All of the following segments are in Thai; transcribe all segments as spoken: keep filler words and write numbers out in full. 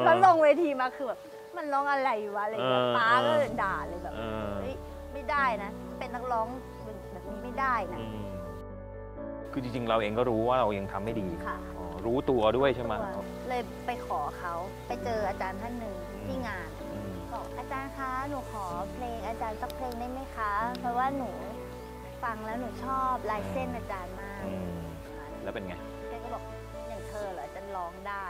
เขาลงเวทีมาคือแบบมันร้องอะไรวะอะไรแบบป้าก็ด่าเลยแบบเฮ้ยไม่ได้นะเป็นนักร้องแบบนี้ไม่ได้นะคือจริงๆเราเองก็รู้ว่าเรายังทำไม่ดีค่ะรู้ตัวด้วยใช่ไหมเลยไปขอเขาไปเจออาจารย์ท่านหนึ่งที่งานบอกอาจารย์คะหนูขอเพลงอาจารย์สักเพลงได้ไหมคะเพราะว่าหนูฟังแล้วหนูชอบลายเส้นอาจารย์มากแล้วเป็นไงแกก็บอกอย่างเธอเหรอจะร้องได้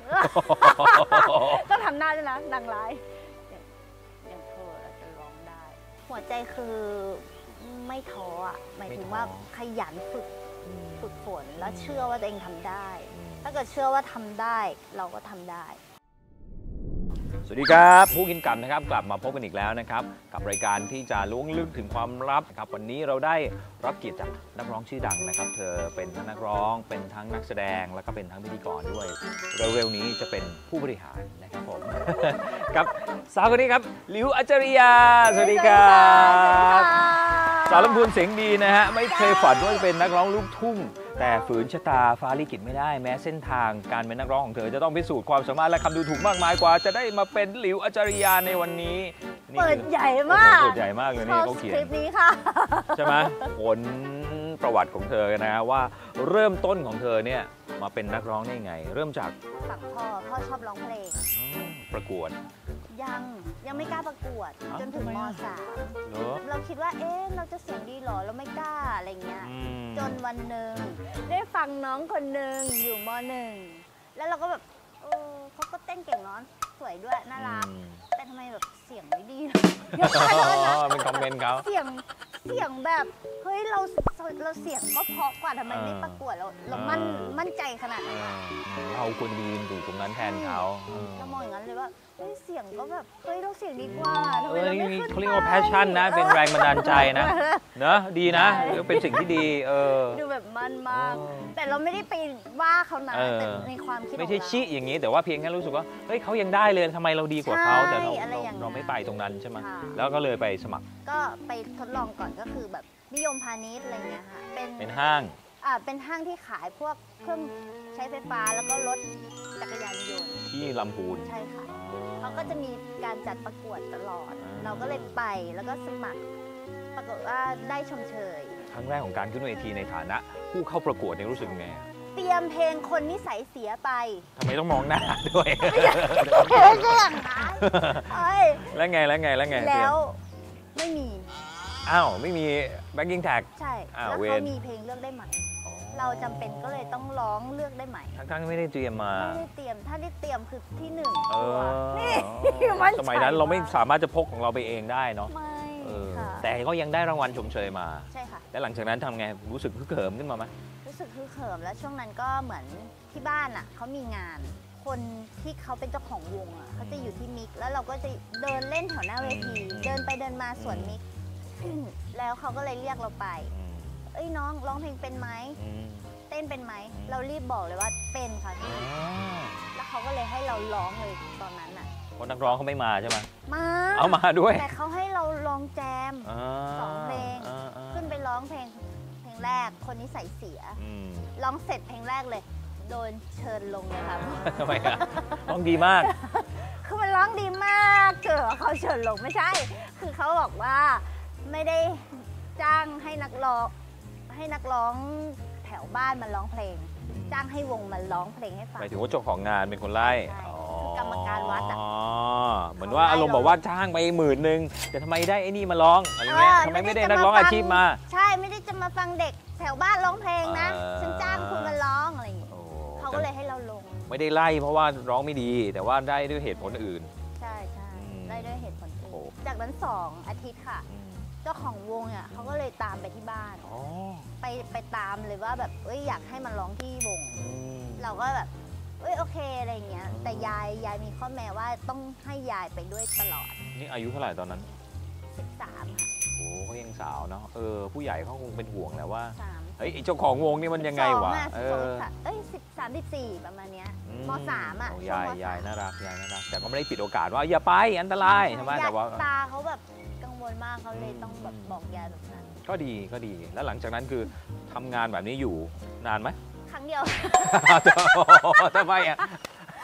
ต้องทำหน้าด้วยนะดังร้ายอย่างเธอจะร้องได้หัวใจคือไม่ท้ออ่ะหมายถึงว่าขยันฝึกฝึกฝนแล้วเชื่อว่าตัวเองทำได้ถ้าเกิดเชื่อว่าทำได้เราก็ทำได้สวัสดีครับผู้กินกันนะครับกลับมาพบกันอีกแล้วนะครับกับรายการที่จะล้วงลึกถึงความลับครับวันนี้เราได้รับเกียรติจากนักร้องชื่อดังนะครับเธอเป็นทั้งนักร้องเป็นทั้งนักแสดงแล้วก็เป็นทั้งพิธีกรด้วยเร็วๆนี้จะเป็นผู้บริหารนะครับผมกับสาวคนนี้ครับหลิวอัจฉริยาสวัสดีครับสาวลำพูนเสียงดีนะฮะไม่เคยฝันว่าจะเป็นนักร้องลูกทุ่งแต่ฝืนชะตาฟ้าลิขิตไม่ได้แม้เส้นทางการเป็นนักร้องของเธอจะต้องพิสูจน์ความสามารถและคำดูถูกมากมายกว่าจะได้มาเป็นหลิวอัจฉริยาในวันนี้เปิดใหญ่มากเปิดใหญ่มากเลยนี่เขาเขียนคลิปนี้ค่ะใช่ไหมผลประวัติของเธอนะว่าเริ่มต้นของเธอเนี่ยมาเป็นนักร้องได้ไงเริ่มจากฝั่งพ่อพ่อชอบร้องเพลงประกวดยังยังไม่กล้าประกวดจนถึงม.สาม เราคิดว่าเอ๊ะเราจะเสียงดีหรอเราไม่กล้าอะไรเงี้ยจนวันหนึ่งได้ฟังน้องคนหนึ่งอยู่ม.หนึ่งแล้วเราก็แบบเออเขาก็เต้นเก่งเนาะสวยด้วยน่ารักแต่ทำไมแบบเสียงไม่ดีเป็นคอมเมนต์เขาเสียงเสียงแบบเฮ้ยเราเราเสียงก็เพราะกว่าทำไมไม่ประกวดเราเรามั่นมั่นใจขนาดนั้นเราควรยืนอยู่ตรงนั้นแทนเขาเรามองอย่างนั้นเลยว่าเฮ้ยเสียงก็แบบเฮ้ยเราเสียงดีกว่าทำไมเราไม่ขึ้นเขาเรียกว่าแพชชั่นนะเป็นแรงบันดาลใจนะเนอะดีนะเป็นสิ่งที่ดีเออดูแบบมันมากแต่เราไม่ได้ไปว่าเขานะแต่ในความคิดไม่ใช่ชี้อย่างนี้แต่ว่าเพียงแค่รู้สึกว่าเฮ้ยเขายังได้เลยทำไมเราดีกว่าเขาแต่เราเราไม่ไปตรงนั้นใช่ไหมแล้วก็เลยไปสมัครก็ไปทดลองก่อนก็คือแบบนิยมพาณิชย์อะไรเงี้ยค่ะเป็นเป็นห้างอ่าเป็นห้างที่ขายพวกเครื่องใช้ไฟฟ้าแล้วก็รถจักรยานยนต์ที่ลำพูนใช่ค่ะเขาก็จะมีการจัดประกวดตลอดเราก็เลยไปแล้วก็สมัครปรากฏว่าได้ชมเชยครั้งแรกของการขึ้นเวทีในฐานะผู้เข้าประกวดเนี่ยรู้สึกไงเตรียมเพลงคนนิสัยเสียไปทำไมต้องมองหน้าด้วยเพลงก็อย่างนั้นแล้วไงแล้วไงแล้วไงแล้วไม่มีอ้าวไม่มีแบ็คกิ้งแท็กใช่แล้วเขามีเพลงเลือกได้ใหม่เราจำเป็นก็เลยต้องร้องเลือกได้ใหม่ทั้งๆไม่ได้เตรียมมาไม่ได้เตรียมถ้าได้เตรียมคือที่หนึ่งนี่สมัยนั้นเราไม่สามารถจะพกของเราไปเองได้เนาะไม่ค่ะแต่ก็ยังได้รางวัลชมเชยมาใช่ค่ะแล้วหลังจากนั้นทำไงรู้สึกฮึกเหิมขึ้นมาไหมรู้สึกฮึกเหิมแล้วช่วงนั้นก็เหมือนที่บ้านอ่ะเขามีงานคนที่เขาเป็นเจ้าของวงอ่ะเขาจะอยู่ที่มิกแล้วเราก็จะเดินเล่นแถวหน้าเวทีเดินไปเดินมาสวนมิกแล้วเขาก็เลยเรียกเราไปเอ้ยน้องร้องเพลงเป็นไหมเต้นเป็นไหมเรารีบบอกเลยว่าเป็นค่ะพี่แล้วเขาก็เลยให้เราร้องเลยตอนนั้นอ่ะคนนักร้องเขาไม่มาใช่ไหมมาเอามาด้วยแต่เขาให้เราร้องแจมสองเพลงขึ้นไปร้องเพลงเพลงแรกคนนิสัยเสียร้องเสร็จเพลงแรกเลยโดนเชิญลงเลยค่ะทำไมครับร้องดีมากคือมันร้องดีมากเกิดเขาเชิญลงไม่ใช่คือเขาบอกว่าไม่ได้จ้างให้นักร้องให้นักร้องแถวบ้านมาร้องเพลงจ้างให้วงมาร้องเพลงให้ฟังหมายถึงว่าเจ้าของงานเป็นคนไล่กรรมการวัดอ่ะเหมือนว่าอารมณ์บอกว่าจ้างไปหมื่นหนึ่งแต่ทำไมได้ไอ้นี่มาร้องอะไรเงี้ยทำไมไม่ได้นักร้องอาชีพมาใช่ไม่ได้จะมาฟังเด็กแถวบ้านร้องเพลงนะฉันจ้างคุณมาร้องอะไรอย่างเงี้ยเขาก็เลยให้เราลงไม่ได้ไล่เพราะว่าร้องไม่ดีแต่ว่าได้ด้วยเหตุผลอื่นใช่ใช่ได้ด้วยเหตุผลอื่นจากนั้นสองอาทิตย์ค่ะเจ้าของวงเนี่ยเขาก็เลยตามไปที่บ้านไปไปตามเลยว่าแบบเอ้ยอยากให้มันร้องที่วงเราก็แบบเอ้ยโอเคอะไรเงี้ยแต่ยายยายมีข้อแม้ว่าต้องให้ยายไปด้วยตลอดนี่อายุเท่าไหร่ตอนนั้นสิบสามค่ะโอ้เขายังสาวเนาะเออผู้ใหญ่เขาคงเป็นห่วงแหละว่าเฮ้ยเจ้าของวงนี่มันยังไงวะเออเอ้ยสิบสามสิบสี่ประมาณเนี้ยมสามอ่ะยายยายน่ารักยายน่ารักแต่ก็ไม่ได้ปิดโอกาสว่าอย่าไปอันตรายใช่ไหมแต่ว่าตาเขาแบบกังวลมากเขาเลยต้องแบบบอกยายแบบนั้นก็ดีก็ดีแล้วหลังจากนั้นคือทำงานแบบนี้อยู่นานไหมครั้งเดียวทำไมอ่ะ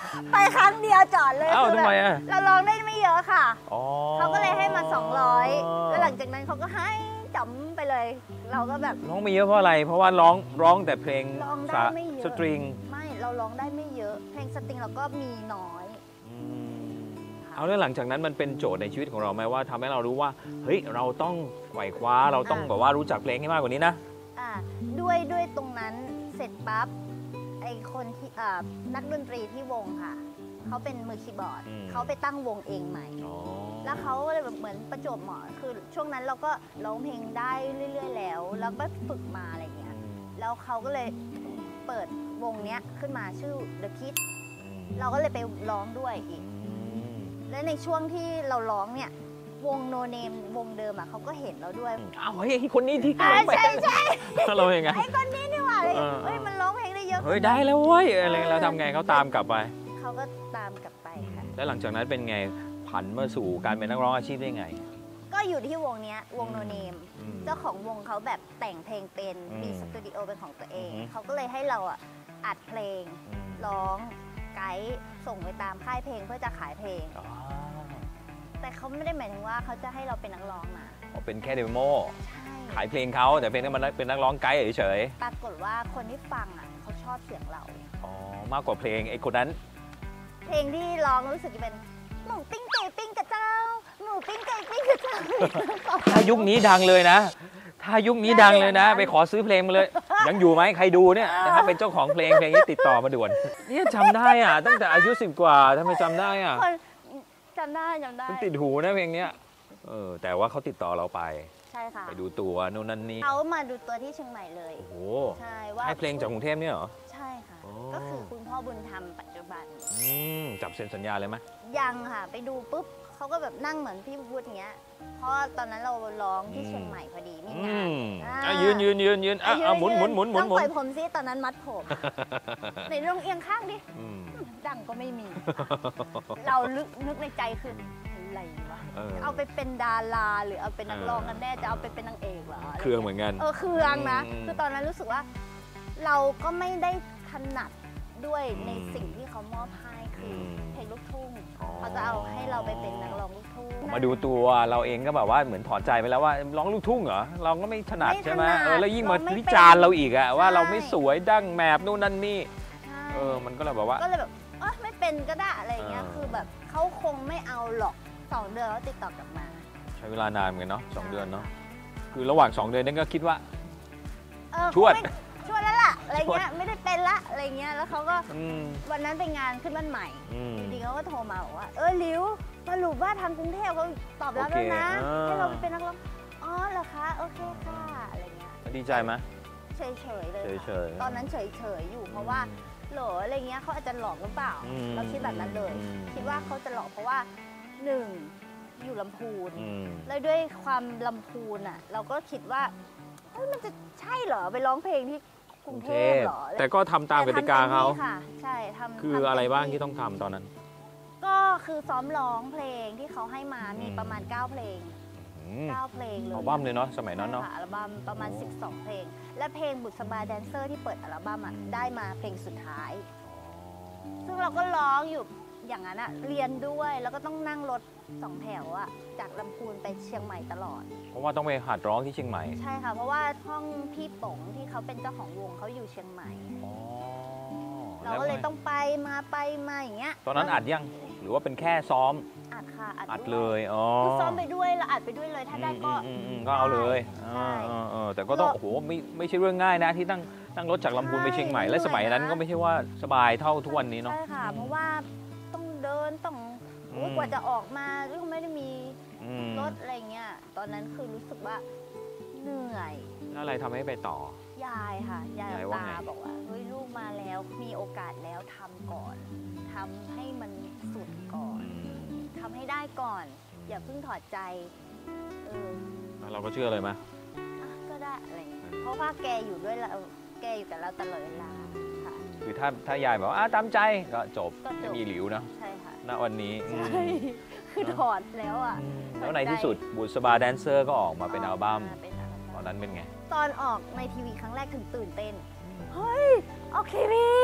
ไปครั้งเดียวจอดเลยอ้าวคือทำไมแบบอ่ะเราร้องได้ไม่เยอะค่ะอ๋อเขาก็เลยให้มาสองร้อยแล้วหลังจากนั้นเขาก็ให้จ๋ำไปเลย เราก็แบบร้องไม่เยอะเพราะอะไร เพราะว่าร้องร้องแต่เพลงร้องได้สาไม่เยอะสตริงไม่เราร้องได้ไม่เยอะ เพลงสตริงเราก็มีน้อยอืมเอาแล้วหลังจากนั้นมันเป็นโจทย์ในชีวิตของเราไหมว่าทำให้เรารู้ว่าเฮ้ยเราต้องไขว่คว้าเราต้องอ่ะแบบว่ารู้จักเพลงให้มากกว่านี้นะอ่าด้วยด้วยตรงนั้นเสร็จปั๊บไอคนที่อ่านักดนตรีที่วงค่ะเขาเป็นมือคีย์บอร์ดอืมเขาไปตั้งวงเองใหม่อ๋อแล้วเขาก็เลยแบบเหมือนประจวบเหมาะคือช่วงนั้นเราก็ร้องเพลงได้เรื่อย ๆ แล้ว แล้วก็ฝึกมาอะไรเงี้ย แล้วเขาก็เลยเปิดวงเนี้ยขึ้นมาชื่อ The Kids เราก็เลยไปร้องด้วยอีก และในช่วงที่เราร้องเนี่ยวงโนเนมวงเดิมอ่ะเขาก็เห็นเราด้วยอ้าวเฮ้ยคนนี้ที่อ่าร้องไปใช่ใช่เราเป็นไงไอ้คนนี้นี่หว่าอะไรเงี้ยเออเฮ้ยมันร้องเพลงได้เยอะเฮ้ยได้แล้วเว้ยอะไรเราทำไงเขาตามกลับไปเขาก็ตามกลับไปค่ะแล้วหลังจากนั้นเป็นไงผันมาสู่การเป็นนักร้องอาชีพได้ไงก็อยู่ที่วงเนี้ยวงโนเนมอืมเจ้าของวงเขาแบบแต่งเพลงเป็นอืมมีสตูดิโอเป็นของตัวเองอือฮึเขาก็เลยให้เราอ่ะอัดเพลงอืมร้องไกด์ส่งไปตามค่ายเพลงเพื่อจะขายเพลงอ๋อแต่เขาไม่ได้หมายถึงว่าเขาจะให้เราเป็นนักร้องนะอ๋อเป็นแค่เดโมใช่ขายเพลงเขาแต่เป็นมันเป็นนักร้องไกด์เฉยปรากฏว่าคนที่ฟังอ่ะเขาชอบเสียงเราๆอ๋อมากกว่าเพลงไอ้คนนั้นเพลงที่ร้องรู้สึกจะเป็นหมูปิ้งไก่ปิ้งกระเจ้าหมูปิ้งไก่ปิ้งกระเจ้าถ้ายุคนี้ดังเลยนะ ถ้ายุคนี้ดังเลยนะ ไปขอซื้อเพลงมาเลย ยังอยู่ไหมใครดูเนี่ยถ้าเป็นเจ้าของเพลงเพลงนี้ติดต่อมาด่วน เนี่ยจำได้อ่ะ ตั้งแต่อายุสิบกว่าทำไมจำได้อ่ะคนจำได้จำได้มันติดหูนะเพลงเนี้ยเออแต่ว่าเขาติดต่อเราไปใช่ค่ะไปดูตัวนู่นนั่นนี่เขามาดูตัวที่เชียงใหม่เลยโอ้โหใช่ว่าให้เพลงจากกรุงเทพเนี่ยเหรอใช่ค่ะโอ้ก็คือคุณพ่อบุญธรรมปัจจุบันอืมจับเซ็นสัญญาเลยไหมยังค่ะ ไปดูปุ๊บเขาก็แบบนั่งเหมือนพี่พูดอย่างเงี้ย เพราะตอนนั้นเราร้องที่เชียงใหม่พอดีมีอืงานมอ่าอ่ะยืนยืนยืนยืนอ่ะอ่ะหมุนหมุนหมุนหมุนต้องหมุปนล่อยผมซิตอนนั้นมัดผม ในลองเอียงข้างดิอืมดังก็ไม่มี เราลึกนึกในใจคืออะไรวะเออเอาไปเป็นดาราหรือเอาเป็นนักร้องกันแน่จะเอาไปเป็นนางเอกเหรอเครื่องเหมือนกันเออเครื่องนะอืมคือตอนนั้นรู้สึกว่า เราก็ไม่ได้ถนัดด้วยอืมในสิ่งที่เขามอบให้คืออมเพลงลูกทุ่งอ๋อเขาจะเอาให้เราไปเป็นนักร้องลูกทุ่งมาดูตัวเราเองก็แบบว่าเหมือนถอดใจไปแล้วว่าร้องลูกทุ่งเหรอเราก็ไม่ถนัดไม่ใช่ไหมถนัดเออแล้วยิ่งมาเราไม่วิจารณ์เราอีกอะเป็นว่าเราใช่ไม่สวยดั้งแมบนู่นนั่นนี่ใช่เออมันก็เลยแบบว่าก็เลยแบบเออไม่เป็นก็ได้อะไรอย่างเงี้ยเออคือแบบเขาคงไม่เอาหรอกสองเดือนแล้วติดต่อกลับมาใช้เวลานานเหมือนกันเนาะสองเดือนเนาะคือระหว่างสองเดือนนั้นก็คิดว่าเออชวดคงไม่ชวดแล้วล่ะอะไรเงี้ยไม่ได้เป็นละอะไรเงี้ยแล้วเขาก็อืมวันนั้นไปงานขึ้นบ้านใหม่อืมจริงๆเขาก็โทรมาบอกว่า เออหลิวสรุปว่าทางกรุงเทพเขาตอบรับแล้วนะโอเคอ่าให้เราไปเป็นนักร้องอ๋อเหรอคะโอเคค่ะอะไรเงี้ยดีใจไหมเฉยๆเลยค่ะเฉยๆตอนนั้นเฉยๆอยู่เพราะว่าโหลอะไรเงี้ยเขาอาจจะหลอกหรือเปล่าอืมเราคิดแบบนั้นเลยอืมคิดว่าเขาจะหลอกเพราะว่าหนึ่งอยู่ลำพูนอืมแล้วด้วยความลำพูนอ่ะ เราก็คิดว่าเฮ้ยมันจะใช่เหรอไปร้องเพลงที่กรุงเทพเหรอแต่ก็ทำตามกติกาเขาแต่ทำต็มที่ค่ะ ใช่ทำคือทำเต็มอะไรบ้างที่ต้องทำตอนนั้นก็คือซ้อมร้องเพลงที่เขาให้มามีอืมประมาณ เก้า เพลงอืมเก้า เพลงเลยอัลบั้มเลยเนาะสมัยนั้นเนาะใช่ค่ะอัลบั้มประมาณโอ้สิบสอง เพลง และเพลงบุษบาแดนเซอร์ที่เปิดอัลบั้มอ่ะอืมได้มาเพลงสุดท้าย ซึ่งเราก็ร้องอยู่อย่างนั้นอะเรียนด้วยแล้วก็ต้องนั่งรถสองแถวอะจากลำพูนไปเชียงใหม่ตลอดเพราะว่าต้องไปหัดร้องที่เชียงใหม่ใช่ค่ะ เพราะว่าห้องพี่ป๋องที่เขาเป็นเจ้าของวงเขาอยู่เชียงใหม่อ๋อเราก็เลยต้องไปมาไปมาอย่างเงี้ยตอนนั้นอัดยังหรือว่าเป็นแค่ซ้อมอัดค่ะอัดอัดด้เลวยยอ๋อคือซ้อมไปด้วยแล้วอัดไปด้วยเลยถ้าได้ก็อืมอืมอืมก็เอาเลยใช่เออเออเออแต่ก็ต้องก็โอ้โหไม่ไม่ใช่เรื่องง่ายนะที่ตั้งนั่งรถจากลำพูนไปเชียงใหม่ใช่และสมัยนั้นก็ไม่ใช่ว่าสบายเท่าทุกวันนี้เนาะใช่ค่ะ เพราะว่าต้องเดินต้องโอ้ยอืมกว่าจะออกมาก็ไม่ได้มีอืมรถอะไรเงี้ยตอนนั้นคือรู้สึกว่าเหนื่อยแล้วอะไรทำให้ไปต่อยายค่ะยายยายว่าตาไงบอกว่าเฮ้ยลูกมาแล้วมีโอกาสแล้วทำก่อนทำให้มันสุดก่อนอืมทำให้ได้ก่อน อย่าเพิ่งถอดใจเออแล้วเราก็เชื่อเลยไหมอ่ะก็ได้อะไรเงี้ยเพราะว่าแกอยู่ด้วยเราแกอยู่กับเราตลอดเวลาค่ะคือถ้าถ้ายายบอกว่าอ่ะตามใจก็จบก็จบไม่มีหลิวนะใช่ค่ะณวันนี้อืมใช่คือถอดแล้วอ่ะอืมแล้วในที่สุดบุษบาแดนเซอร์ก็ออกมาเป็นอัลบั้มกาเป็นอัลตบั้อนมนั้นเป็นไงตอนออกในทีวีครั้งแรกถึงตื่นเต้น เฮ้ยออกทีวี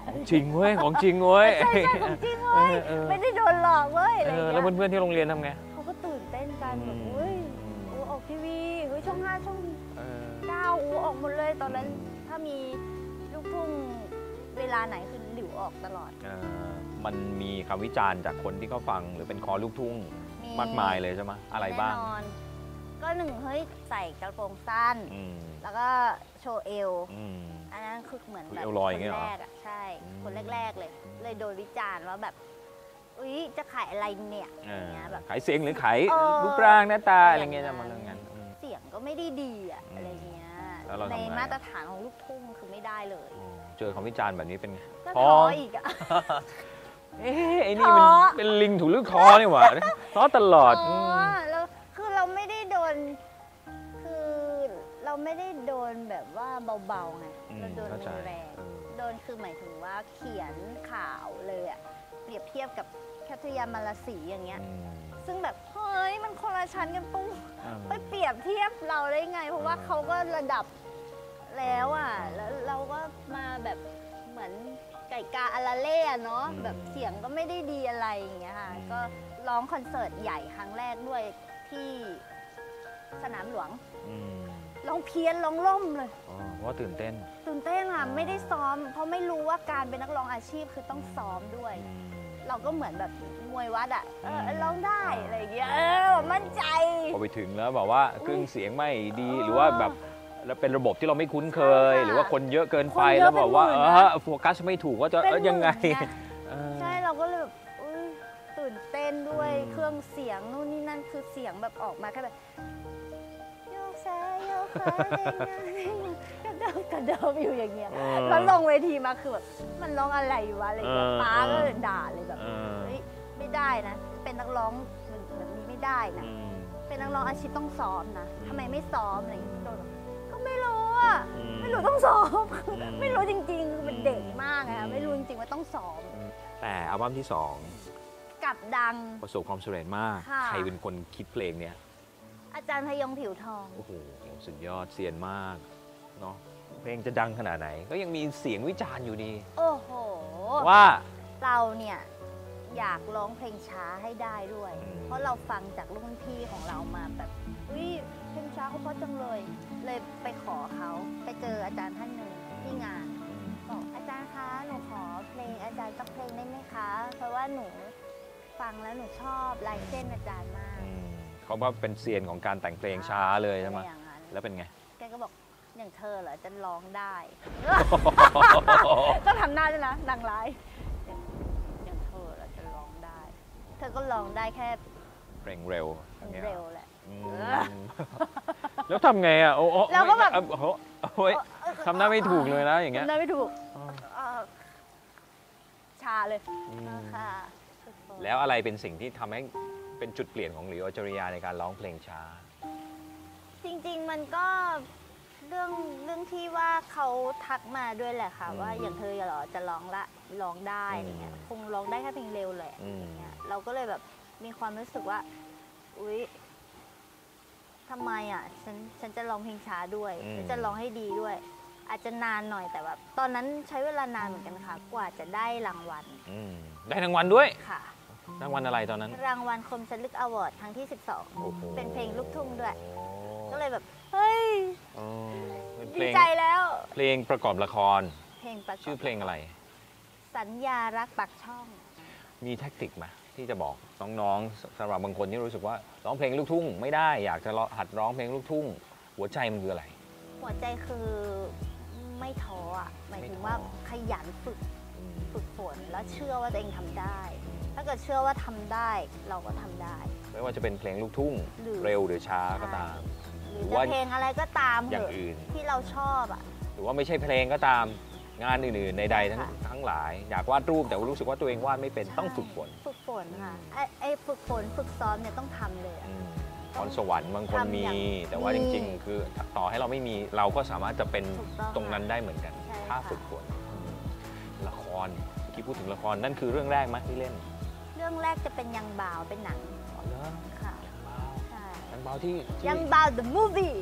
จริงเว้ยของจริงเว้ยใช่ใช่ของจริงเว้ยเออไม่ได้โดนหลอกเว้ยอะไรเออย่างอเงี้ยแล้วเพื่อนๆที่โรงเรียนทำไงเขาก็ตื่นเต้นกันแบบอืมเฮ้ยอูออกทีวีเฮ้ยช่องห้าช่องเออเก้าอูออกหมดเลยตอนนั้นถ้ามีลูกทุ่งเวลาไหนคือหลิวออกตลอดเออมันมีคำวิจารณ์จากคนที่เขาฟังหรือเป็นคอลูกทุ่งมากมายเลยใช่ไหมอะไรบ้างแน่นอน ก็หนึ่งเฮ้ยใส่กระโปรงสั้นอืมแล้วก็โชว์เอวอืมอันนั้นคือเหมือนแบบเอวลอยอย่างเงี้ยเหรอคนแรกอ่ะใช่อืมคนแรก ๆ เลย เลยโดนวิจารณ์ว่าแบบอุ๊ยจะขายอะไรเนี่ยเอออย่างเงี้ยแบบขายเสียงหรือขายเออรูปร่างหน้าตาออะไรย่างเงี้ยนั้จะนมาเรื่องนั้นอืมเสียงก็ไม่ได้ดีอ่ะอืมอะไรเงี้ยแล้วเราทำไงในอะมาตรฐานของลูกทุ่งคือไม่ได้เลยอ๋อเจอคำวิจารณ์แบบนี้เป็นไงก็ท้ท้อออีกอ่ะเอ๊ะไอ้นี่มันท้อเป็นลิงถูกลึกคอนี่หว่าท้อตลอดอ๋อมแล้วคือเราไม่ได้โดน คือเราไม่ได้โดนแบบว่าเบาๆไงอืมเราโดนเข้าใจแรงเออๆโดนคือหมายถึงว่าเขียนข่าวเลยอ่ะเปรียบเทียบกับแคทริยามาลาสีอย่างเงี้ยอืมซึ่งแบบเฮ้ยมันคนละชั้นกันปุ๊บเออไปเปรียบเทียบเราได้ไง เพราะว่าเออเขาก็ระดับแล้วอ่ะแล้วเราก็มาแบบเหมือนไก่กาอาราเล่อะเนาะแบบเสียงก็ไม่ได้ดีอะไรอย่างเงี้ยค่ะก็ร้องคอนเสิร์ตใหญ่ครั้งแรกด้วยที่สนามหลวงอืมร้องเพี้ยนร้องล่มเลยอ๋อเพราะว่าตื่นเต้นตื่นเต้นอ่ะอ๋อไม่ได้ซ้อม เพราะไม่รู้ว่าการเป็นนักร้องอาชีพคือต้องซ้อมด้วยอืมเราก็เหมือนแบบมวยวัดอ่ะเอออืมร้องได้อะไรอย่างเงี้ยเออมั่นใจพอไปถึงแล้วแบบว่าเครื่องเสียงไม่ดีหรือว่าแบบแล้วเป็นระบบที่เราไม่คุ้นเคยใช่ค่ะหรือว่าคนเยอะเกินไปคนเยอะแล้วบอกว่าเป็นเอหมื่นนะอโฟกัสไม่ถูกว่าจะเป็นเอ้ยยังไงหมื่นไงเออใช่เราก็เลยแบบอุ๊ยตื่นเต้นด้วยอืมเครื่องเสียงนู่นนี่นั่นคือเสียงแบบออกมาแค่แบบโยกซ้ายโยกขวาเด้งหน้าเด้งหลังกระเดิมกระเดิมอยู่อย่างเงี้ยเออแล้วลงเวทีมาคือแบบมันร้องอะไรวะอะไรอย่างเงี้ยเออป้าก็เออเลยด่าเลยแบบเออเฮ้ยไม่ได้นะ เป็นนักร้องแบบนี้ไม่ได้นะอืมเป็นนักร้องอาชีพต้องซ้อมนะอืมทำไมไม่ซ้อมอะไรอย่างเงี้ยโดนบอกก็ไม่รู้อ่ะอืมไม่รู้ต้องซ้อมอืมไม่รู้จริงๆคือมันเด็กมากอือะมไม่รู้จริงๆว่าต้องซ้อมแต่อัลบั้มที่สองกับดังประสบความสำเร็จมากค่ะใครเป็นคนคิดเพลงเนี่ยอาจารย์พยงผิวทองโอ้โหสุดยอดเซียนมากเนาะเพลงจะดังขนาดไหน ก็ยังมีเสียงวิจารณ์อยู่ดีโอ้โหว่าเราเนี่ยอยากร้องเพลงช้าให้ได้ด้วยอืมเพราะเราฟังจากรุ่นพี่ของเรามาแบบอุ้ยเพลงช้าเขาเพราะจังเลย เลยไปขอเขาไปเจออาจารย์ท่านหนึ่งที่งาน บอกอาจารย์คะหนูขอเพลงอาจารย์สักเพลงได้ไหมคะ เพราะว่าหนูฟังแล้วหนูชอบลายเส้นอาจารย์มากอืมเขาว่าเป็นเซียนของการแต่งเพลงช้าเลยใช่ไหมอะรอย่างนั้นแล้วเป็นไงแกก็บอกอย่างเธอเหรอจะร้องได้ ก็ทำหน้าด้วยนะนางร้ายอย่างอย่างเธอเหรอจะร้องได้ เธอก็ร้องได้แค่เพลงเร็วอย่างเงี้ยเร็วแหละอืมเออแล้วทำไงอ่ะโอ้โหแล้วก็แบบโอ้โหโอ้ยทำหน้าไม่ถูกเลยนะอย่างเงี้ยทำหน้าไม่ถูกอ๋อเอ่อชาเลยอืมค่ะแล้วอะไรเป็นสิ่งที่ทำให้เป็นจุดเปลี่ยนของหลิวอจริยาในการร้องเพลงช้าจริงๆมันก็เรื่องเรื่องที่ว่าเขาทักมาด้วยแหละค่ะอืมว่าอย่างเธอเหรอจะร้องละร้องได้อะไรเงี้ยอืมคงร้องได้แค่เพลงเร็วแหละอืมเงี้ยเราก็เลยแบบมีความรู้สึกว่า อุ๊ยทำไมอ่ะฉันฉันจะร้องเพลงช้าด้วยอืมฉันจะร้องให้ดีด้วย อาจจะนานหน่อยแต่แบบตอนนั้นใช้เวลานานเหมือนกันค่ะ กว่าจะได้รางวัลอืมได้รางวัลด้วยค่ะรางวัลอะไรตอนนั้นรางวัลคมชันลึกอวอร์ดครั้งที่สิบสองโอ้โหเป็นเพลงลูกทุ่งด้วยโอ้ก็เลยแบบ เฮ้ยอ๋อเป็นเพดีลงใจแล้วเพลงประกอบละครเพลงประกบชื่อเพลงอะไรสัญญารักปักช่องมีแท็กติกไหมที่จะบอกน้องๆสำหรับบางคนที่รู้สึกว่าร้องเพลงลูกทุ่งไม่ได้อยากจะหัดร้องเพลงลูกทุ่ง หัวใจมันคืออะไรหัวใจคือไม่ท้ออ่ะหมายถึงว่าไม่ท้อขยันฝึกอืมฝึกฝนแล้วเชื่อว่าตัวเองทำได้ ถ้าเกิดเชื่อว่าทำได้เราก็ทำได้ไม่ว่าจะเป็นเพลงลูกทุ่งหรือเร็วหรือช้าก็ตามหรือหรือจะว่าเพลงอะไรก็ตามอเถย่างอะอื่นที่เราชอบอ่ะหรือว่าไม่ใช่เพลงก็ตามงานอื่นๆใดๆทั้งค่ะทั้งหลาย อยากวาดรูปแต่ว่ารู้สึกว่าตัวเองวาดไม่เป็นใช่ต้องฝึกฝนฝึกฝนค่ะไอ้ไอ้ฝึกฝนฝึกซ้อมเนี่ยต้องทำเลยอะอืมพรสวรรค์บางคนทำมีอย่างแต่ว่าจมีริงๆ คือต่อให้เราไม่มีเราก็สามารถจะเป็นถูกต้องตรงนั้นได้เหมือนกันใช่ถ้าค่ะฝึกฝนอืมละครเมื่อกี้พูดถึงละครนั่นคือเรื่องแรกไหมที่เล่นเรื่องแรกจะเป็นยังบ่าวเป็นหนังอ๋อเหรอค่ะยังเบาใช่ยังเบาที่ที่ยังบ่าว the movie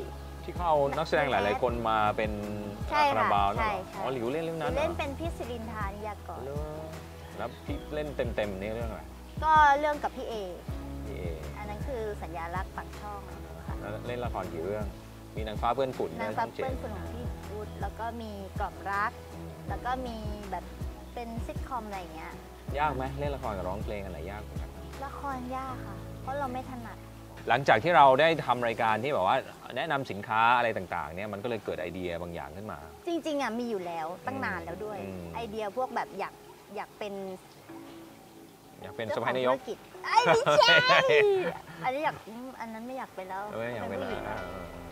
ที่เขาเอานักแสดงหลายๆคนมาเป็นใช่คาราค่ะบาวใช่นั่นเหรอใช่อ๋อหลิวเล่นเรื่องนั้นหรอเล่นเป็นพี่สิรินทานิยากรเหรอแล้วพี่เล่นเต็มๆนี่เรื่องอะไรก็เรื่องกับพี่เอพี่เออันนั้นคือสัญญาลักษณ์ปักช่องค่ะแล้วเล่นละครกี่เรื่อง มีนางฟ้าเพื่อนฝุ่นนางด้วยฟ้าช่องเจ็เพื่ดอนฝุ่นของพี่วุฒิแล้วก็มีกล่อมรัก แล้วก็มีแบบเป็นซิทคอมอะไรอย่างเงี้ยยากไหมเล่นละครกับร้องเพลงอะไรยากกว่ากันละครยากค่ะ เพราะเราไม่ถนัดหลังจากที่เราได้ทำรายการที่แบบว่าแนะนำสินค้าอะไรต่างๆเนี่ยมันก็เลยเกิดไอเดียบางอย่างขึ้นมาจริงๆอ่ะมีอยู่แล้วตั้งนานแล้วด้วยอืมไอเดียพวกแบบอยากอยากเป็นอยากเป็นเจ้าสขภาอย งนายธุกรกิจไอ้ไม่ใช่ อันนี้อยากอืมอันนั้นไม่อยากเป็นแล้วเอ้ยอยากเป็นผู้หญิงอ่า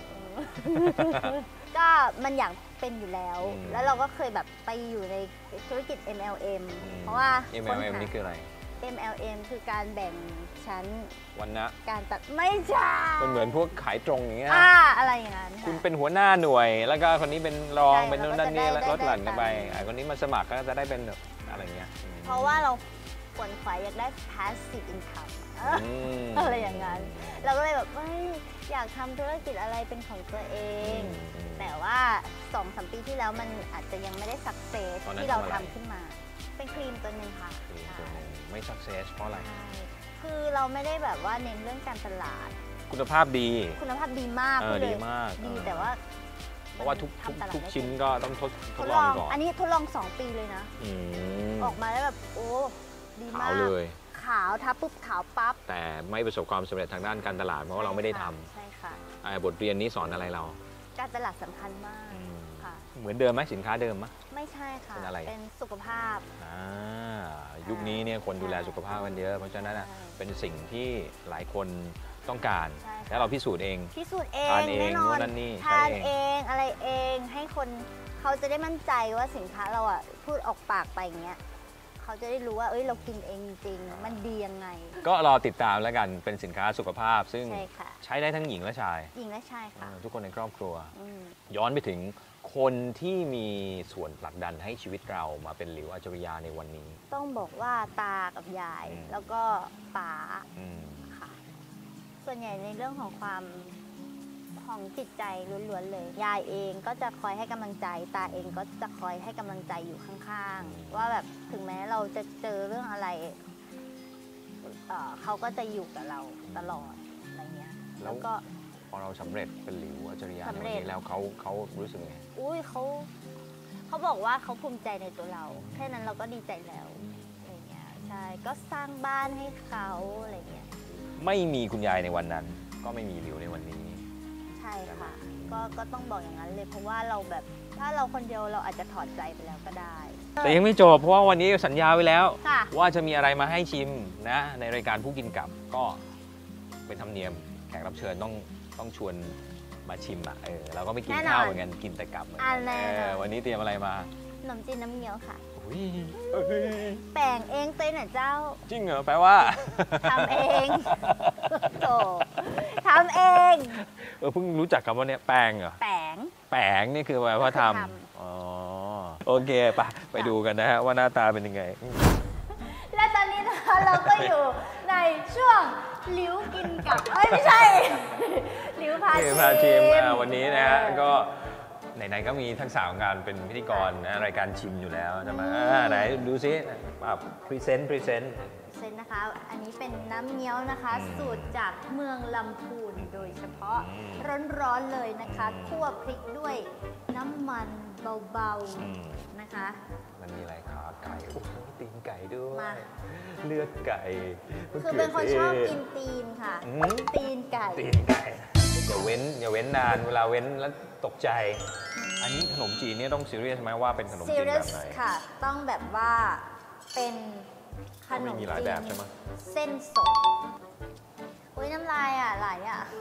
ก็มันอยากเป็นอยู่แล้วอืมแล้วเราก็เคยแบบไปอยู่ในธุรกิจ เอ็ม แอล เอ็มอืมเพราะว่าเอ็มค้นเอ็มหานี่คืออะไรเอ็ม แอล เอ็ม คือการแบ่งชั้นวันนะการตัดไม่ใช่มันเหมือนพวกขายตรงอย่างเงี้ยอ่าอะไรอย่างนั้นค่ะคุณเป็นหัวหน้าหน่วย แล้วก็คนนี้เป็นรองใช่เป็นนู่นเราก็นั่นนี่จะได้แล้วลดหลั่นได้กันไปได้อ่ะคนนี้มาสมัครก็จะได้เป็นแบบอะไรเงี้ยอืมเพราะว่าเราขวนขวายอยากได้ passive income เอออืมอะไรอย่างนั้น เราก็เลยแบบเฮ้ยอยากทำธุรกิจอะไรเป็นของตัวเองอืมแต่ว่าสองสามปีที่แล้วมันอาจจะยังไม่ได้สักเซสตอนนั้นที่เราทำอะไรทำขึ้นมา เป็นครีมตัวหนึ่งค่ะคือใช่ตัวหนึ่งไม่สักเซสเพราะอะไรใช่คือเราไม่ได้แบบว่าเน้นเรื่องการตลาดคุณภาพดีคุณภาพดีมากเอพูอดเลดียมากดีเออแต่ว่าเพราะว่าทุกทุกทำตลาดทุกไม่ชิ้นเป็นก็ต้องทดททดดลลออง งก่อนอันนี้ทดลองสองปีเลยนะอืมออกมาแล้วแบบโอ้ดีมาขาก วเลยขาวทับปุ๊บขาวปั๊บแต่ไม่ประสบความสำเร็จทางด้านการตลาดเพราะว่าเราไม่ได้ทใช่ค่ะำอ่าบทเรียนนี้สอนอะไรเราการตลาดสำคัญมากค่ะเหมือนเดิมไหมสินค้าเดิมไหมไม่ใช่ค่ะเป็นอะไรเป็นสุขภาพอ่ายุคนี้เนี่ยคนดูแลสุขภาพกันเยอะ เพราะฉะนั้นน่ะใช่เป็นสิ่งที่หลายคนต้องการใช่ค่ะและเราพิสูจน์เองพิสูจน์เอทาง นเองแน่นอนนู่นนั่นนี่ใช้ทานเองเองอะไรเองให้คนเขาจะได้มั่นใจว่าสินค้าเราอ่ะพูดออกปากไปอย่างเงี้ยเขาจะได้รู้ว่าเอ้ยเรากินเองจริงๆมันดียังไงก็รอติดตามแล้วกันเป็นสินค้าสุขภาพ ซึ่งใช่ค่ะใช้ได้ทั้งหญิงและชายหญิงและชายค่ะเออทุกคนในครอบครัวอืมย้อนไปถึงคนที่มีส่วนผลักดันให้ชีวิตเรามาเป็นหลิวอัจฉริยาในวันนี้ต้องบอกว่าตากับยายอืมแล้วก็ป๋าอืมค่ะ ส่วนใหญ่ในเรื่องของความของจิตใจล้วนๆเลย ยายเองก็จะคอยให้กำลังใจ ตาเองก็จะคอยให้กำลังใจอยู่ข้างๆ ว่าแบบถึงแม้เราจะเจอเรื่องอะไรเอ่อเขาก็จะอยู่กับเราตลอดอะไรเงี้ยแล้แล้ว วก็พอเราสำเร็จเป็นหลิวอัจฉริยาในสำวันเร็จนี้แล้วเขาเขารู้สึกไงอุ้ยเขาเขาบอกว่าเขาภูมิใจในตัวเรา แค่นั้นเราก็ดีใจแล้วอะไรเงี้ยใช่ก็สร้างบ้านให้เขาอะไรเงี้ยไม่มีคุณยายในวันนั้น ก็ไม่มีหลิวในวันนี้ใช่ค่ะ ก็ก็ต้องบอกอย่างนั้นเลย เพราะว่าเราแบบถ้าเราคนเดียวเราอาจจะถอดใจไปแล้วก็ได้แต่ยังไม่จบเพราะว่าวันนี้สัญญาไว้แล้วค่ะว่าจะมีอะไรมาให้ชิมนะในรายการผู้กินกับก็เป็นธรรมเนียมแขกรับเชิญต้องต้องชวนมาชิมอ่ะเออเราก็ไม่กินแน่นอนข้าวเหมือนกันกินแต่กลับเหมือนอ่ะกันแน่นอนเออวันนี้เตรียมอะไรมาขนมจีนน้ำเงี้ยวค่ะอุ๊ยเอ้ยแป้งเองตัวหน่ะเจ้าจริงเหรอแปลว่าทำเองโถทำเองเออเพิ่งรู้จักคำว่าเนี่ยแป้งเหรอแป้งแป้งนี่คือแปลว่าทก็คือทำอ๋อโอเคไปไปดูกันนะฮะว่าหน้าตาเป็นยังไงและตอนนี้นะคะเราก็อยู่ในช่วงลิ้วกินกับ เอ้ยไม่ใช่ ลิ้วพานี่ชิมพาชิมอ่าวันนี้นะฮะก็ไหนๆก็มีทักษะของการเป็นพิธีกรนะรายการชิมอยู่แล้วใช่ไหมอ่าไหนดูซิพรีเซนต์พรีเซนต์เซนนะคะ อันนี้เป็นน้ำเงี้ยวนะคะอืมสูตรจากเมืองลำพูนโดยเฉพาะอืมร้อนๆเลยนะคะอืมคั่วพริกด้วยน้ำมันเบาอืมๆนะคะมันมีอะไรขาไก่โอ้โหตีนไก่ด้วยมาเลือดไก่คือเป็นคนชอบกินมะเขืตีนค่ะอืมตีนไก่เทศตีนไก่อย่าเว้นอย่าเว้นนานเวลาเว้นแล้วตกใจ อันนี้ขนมจีนเนี่ยต้องซีเรียสไหมว่าเป็นขนมซีจีนเรีแบยสบไหนค่ะ ต้องแบบว่าเป็นขนมมีหลายจีแบบนใช่ไหมเส้นสดอุ้ยน้ำลายอ่ะไหลอ่ะ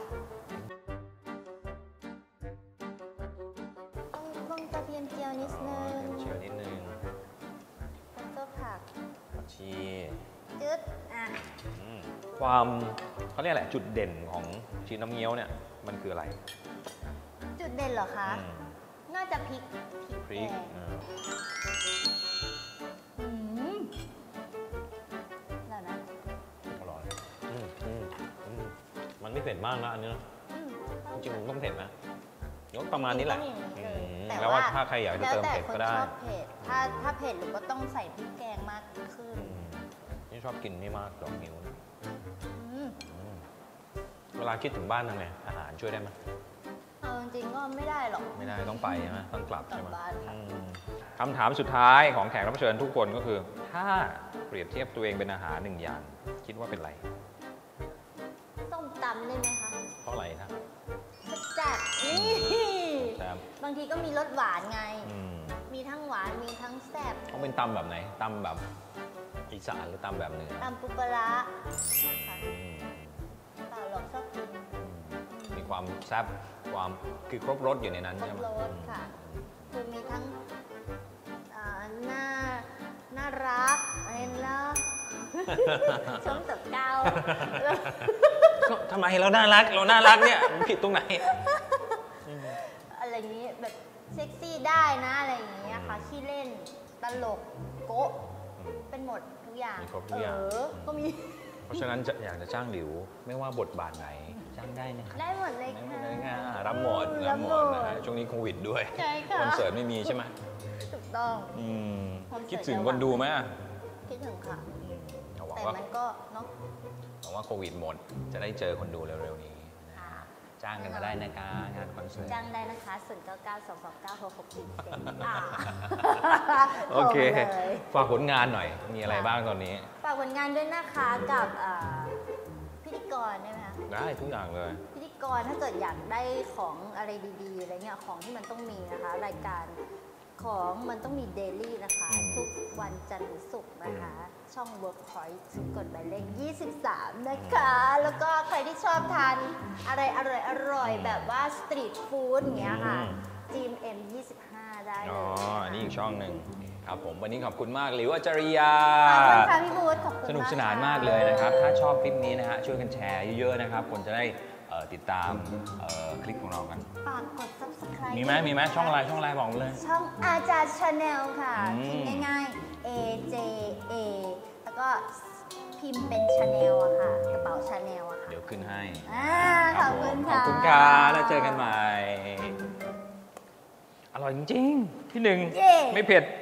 ต้องต้องกระเทียมเจียวนิดอ๋นึอง เชียวนิดนึงแล้วก็ผักผักชีจืดอ่ะอืมความเขาเรียกอะไรจุดเด่นของชีสน้ำเงี้ยวเนี่ยมันคืออะไรจุดเด่นเหรอคะอืมน่าจะพริกพริกพริกแกงเอออืมแล้วนะอร่อยอืมอืมอืมมันไม่เผ็ดมากนะอันนี้นะอืมจริงๆมันต้องเผ็ดนะยกประมาณนี้แหละจริงๆต้องอย่างนี้เลยอืมแต่แล้วว่าถ้าใครอยากจะแล้วเติมแต่เผ็ดคนก็ได้ชอบเผ็ดถ้าถ้าเผ็ดหรือก็ต้องใส่พริกแกงมากขึ้นอืมนี่ชอบกินนี่มากดอกนิ้วนะอืมอืมเวลาคิดถึงบ้านทำไงอาหารช่วยได้ไหมเอาจริงๆก็ไม่ได้หรอกไม่ได้ต้องไปใช่ไหมต้องกลับใช่ไหมกลับบ้านค่ะอืมคำถามสุดท้ายของแขกรับเชิญทุกคนก็คือ ถ้าเปรียบเทียบตัวเองเป็นอาหารหนึ่งอย่าง คิดว่าเป็นอะไรส้มตำได้ไหมคะเพราะอะไรครับแซ่บๆนี่แซ่บบางทีก็มีรสหวานไงอืมมีทั้งหวานมีทั้งแซ่บต้องเป็นตำแบบไหนตำแบบอีสานหรือตำแบบเหนือตำปูปลาร้าค่ะอืมเปล่าหรอกชอบกินมีความแซ่บความคือครบรสอยู่ในนั้นครใช่บไหมรสค่ะ คือมีทั้งอ่าหน้าน่ารักเห็นแล้ว ชมตบเก้าแล้วก็ทำไมเราน่ารักเราน่ารักเนี่ยมันผิดตรงไหนอะไรอย่างนี้แบบเซ็กซี่ได้นะอะไรอย่างเงี้ยค่ะขี้เล่นตลกโก๊ะเป็นหมดทุกอย่างมีครบทุกอย่างเออก็มีเพราะฉะนั้นจะอยากจะจ้างหลิว ไม่ว่าบทบาทไหนจ้างได้นะครับได้หมดเลยได้หมค่ะดเลยค่ะรับหมดรับหมดนะฮะช่วงนี้โควิดด้วยใช่ค่ะคอนเสิร์ตไม่มีใช่ไหมถูกต้องอืมคอนเสิร์ตคิดถึงคนดูไหมคิดถึงค่ะหวังแต่ว่ามันก็เนาะหวังว่าโควิดหมด จะได้เจอคนดูเร็วๆนี้นะค่ะจ้างกันมาได้นะคะงานคอนเสิร์ตจ้างได้นะคะศูนย์ เก้า เก้า สอง สอง เก้า หก หก สี่ เจ็ดอ่าโอเคโทรมาเลยฝากผลงานหน่อย มีอะไรบ้างตอนนี้ฝากผลงานด้วยนะคะกับอ่าพิธีกรได้ไหมคะได้ทุกอย่างเลยพิธีกรถ้าเกิดอยากได้ของอะไรดีๆอะไรเงี้ยของที่มันต้องมีนะคะ รายการของมันต้องมีเดลี่นะคะอืมทุกวันจันทร์ถึงศุกร์นะคะ ช่อง Workpoint กดหมายเลขยี่สิบสามนะคะ แล้วก็ใครที่ชอบทานอะไรอร่อยอร่อยๆแบบว่าสตรีทฟู้ดอย่างเงี้ยค่ะ จีมเอ็มยี่สิบห้าได้เลอ๋อยอันนี้อีกช่องหนึ่งครับผมวันนี้ขอบคุณมากหลิวอาจารยาขอบคุณค่ะพี่บูธขอบคุณสนุกมากสนานมากเลยนะครับ ถ้าชอบคลิปนี้นะฮะช่วยกันแชร์เยอะๆนะครับ คนจะได้เอ่อติดตามเอ่อคลิปของเรากันฝากกด subscribe มีไหมมีไหมช่องอะไรช่องอะไรบอกมาเลยช่องอาจารย์ชาแนลค่ะอืมพิมพ์ง่ายๆ A J A แล้วก็พิมพ์เป็นชาแนลอะค่ะ กระเป๋าชาแนลอะค่ะเดี๋ยวขึ้นให้อ่ารัขอบผมคุณขค่ะอบคุณค่ะแล้วเจอกันใหม่ อร่อยจริงๆ ที่หนึ่งเย้ไม่เผ็ด